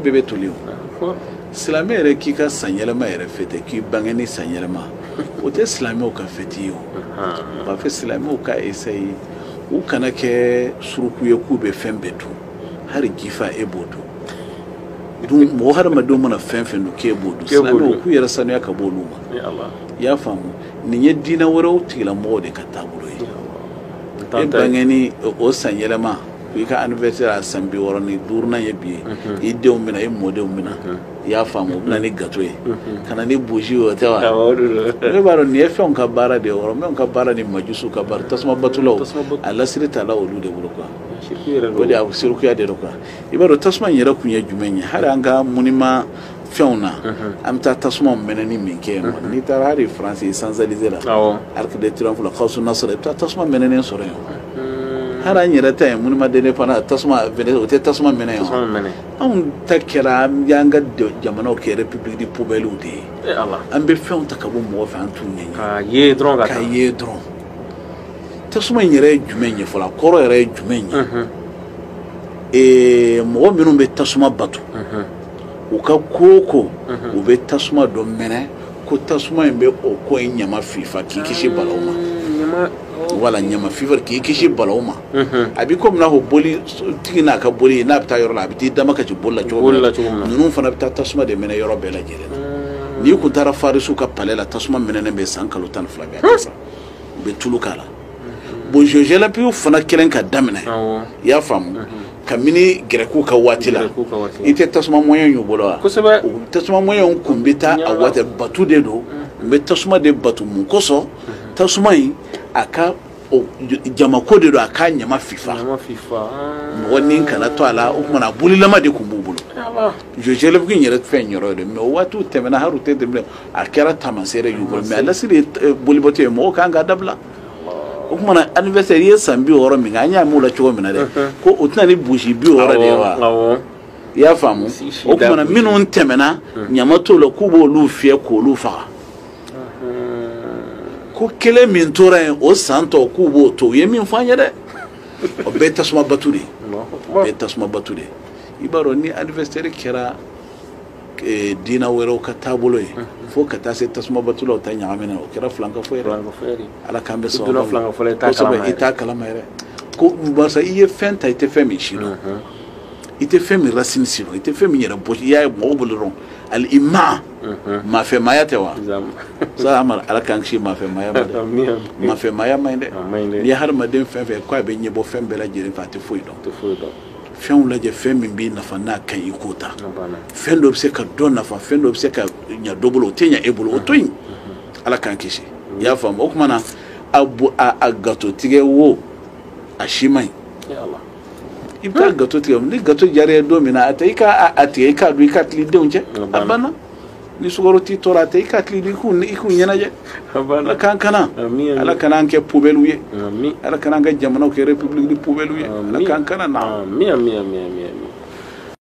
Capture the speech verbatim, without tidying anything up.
bebe toliu silamɛ yɛrɛ k'i ka san yɛlɛma yɛrɛ fête k'i bange ni san yɛlɛma o tɛ silamɛw ka fête ye o b'a fɛ silamɛw ka essayer u kana kɛ suruku ye k'u bɛ fɛn bɛɛ dun hali jifa e b'o dun dun mɔgɔ hadamadenw mana fɛn fɛn dun k'e b'o dun silamɛw k'u yɛrɛ sanuya ka bɔ olu ma i y'a faamu nin ye diinɛ wɛrɛw tigilamɔgɔw de ka taabolo ye e bange ni o san yɛlɛma i ka anniversaire a san bi wɔɔrɔ ni duurunan ye bi ye i denw bɛna i mɔdenw bɛna i y'a faamu u bɛna ni gato ye ka na ni bougie o tɛ wa ne b'a dɔn nin ye fɛnw ka baara de ye wɔɔrɔ minnu ka baara ni majusiw ka baara tasuma batulaw a lasiri tala olu de bolo quoi o de a sirikuya de don quoi i b'a dɔn tasuma in yɛrɛ kun ye jumɛn ye hali an ka monument fɛnw na an bɛ taa tasuma mɛnɛni min kɛ yen n'i taara hali France Champs-Élysées la Arc de Triomphe la Gawusu Nasser i bɛ taa tasuma mɛnɛnen sɔrɔ yen hali an yɛrɛ ta ye monument de l'indépendance tasuma o tɛ tasuma mɛnɛ ye anw ta kɛra an y'an ka jamanaw kɛ république de poubelle de ye an bɛ fɛnw ta ka bɔ mɔgɔ fɛ an t'u ɲɛɲini ka ye dɔrɔn ka ye dɔrɔn tasuma in yɛrɛ ye jumɛn ye fɔlɔ a kɔrɔ yɛrɛ ye jumɛn ye mɔgɔ minnu bɛ tasuma bato u ka ko o ko u bɛ tasuma dɔ mɛnɛ ko tasuma in bɛ o ko in ɲama fifa k'i kisi balaw ma wala ɲama fifa k'i kisi balaw ma a bɛ komi n'a fɔ boli tigi n'a ka boli n'a bɛ taa yɔrɔ la a bɛ t'i dama ka ci boli la cogo min na ninnu fana bɛ taa tasuma de mɛnɛ yɔrɔ bɛɛ lajɛlen na n'i kun taara farisiw ka palais la tasuma mɛnɛnen bɛ san kalo tan ni fila bɛɛ a san u bɛ tulu k'a la bon jeux olympiques fana kɛlen ka daminɛ i y'a faamu kabini gɛrɛku ka waati la i tɛ tasuma moyen y'u bolo wa tasuma moyen kun bɛ taa a waati batu de don n bɛ tasuma de batu mun kosɔn tasuma in a ka jamako de don a ka ɲama fifa mɔgɔ ni kana to a la o kumana bolilama de kun b'u bolo jeux olympiques yɛrɛ fɛn yɔrɔ de mais o waatiw tɛmɛna hali u tɛ tɛmɛ a kɛra taamasere y'u bolo mais a lasiri bolibato ye mɔgɔw kan ka dabila o kumana anniversaire ye san bi wɔɔrɔ min an y'a mɛn o la cogo min na dɛ ko o tɛna ni bougie bi wɔɔrɔ de ye wa i y'a faamu o kumana minnu tɛmɛna ɲama t'o la k'u b'olu fiyɛ k'olu faga ko kelen min tora yen o san tɔ k'u b'o to u ye min fɔ an ye dɛ o bɛɛ ye tasuma batu de ye o bɛɛ ye tasuma batu de ye i b'a dɔn ni anniversaire kɛra diina wɛrɛw ka taabolo ye fo ka taa se tasuma batulaw ta ɲagamina o kɛra filanka fɔ yɛrɛ ala k'an bɛ sɔrɔ kosɛbɛ i t'a kalama yɛrɛ ko barisa i ye fɛn ta i tɛ fɛn min si dɔn i tɛ fɛn min racine si dɔn i tɛ fɛn min yɛrɛ bɔ i y'a ye mɔgɔw bolo dɔrɔn ali ima maafɛmaya tɛ wa sa amara ala k'an kisi maafɛmaya ma dɛ maafɛmaya ma ɲi dɛ n'i ye hadamaden fɛn fɛn k'a bɛ ɲɛbɔ fɛn bɛɛ lajɛlen fɛ a tɛ foyi dɔn fɛnw lajɛ fɛn min b'i nafa n'a ka ɲi i k'o ta fɛn dɔ bɛ se ka dɔ nafa fɛn dɔ bɛ se ka ɲa dɔ bolo o tɛ ɲa e bolo o to yen ala k'an kisi i y'a faamu o tuma na a gato tigɛ wo a si man ɲi i bɛ taa gato tigɛ ni gato diyara ye don min na a tɛ i ka a tigɛ i k'a dun i ka tili denw cɛ a banna ni sukaro t'i tɔɔrɔ a tɛ i ka tili i k'u i k'u ɲɛnajɛ ala k'an kana ala kana an kɛ poubelle ye ala kana an kɛ jamanaw kɛ république de poubelle ye ala k'an kana na.